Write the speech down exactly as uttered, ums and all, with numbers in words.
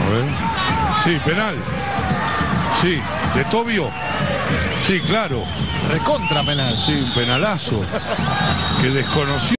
ver. Sí, penal. Sí, de Tobio. Sí, claro. Recontra penal. Sí, un penalazo que desconoció.